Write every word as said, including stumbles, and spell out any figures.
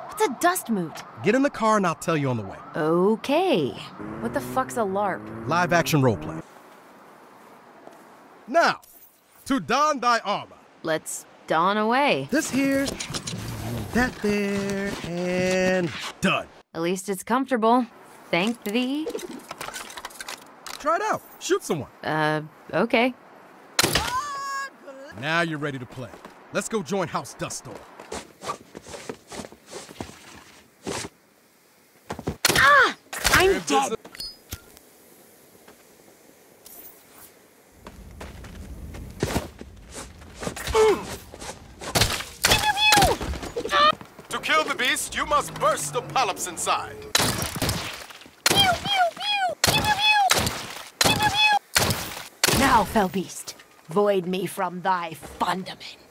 What's a Dustmoot? Get in the car and I'll tell you on the way. Okay. What the fuck's a LARP? Live action roleplay. Now, to don thy armor. Let's don away. This here, that there, and done. At least it's comfortable. Thank thee. Try it out. Shoot someone. Uh, okay. Now you're ready to play. Let's go join House Duststorm. Ah! I'm dead. To kill the beast, you must burst the polyps inside. Pew, pew, pew! Pew, pew, pew! Pew, pew, pew! Now, fell beast, void me from thy fundament.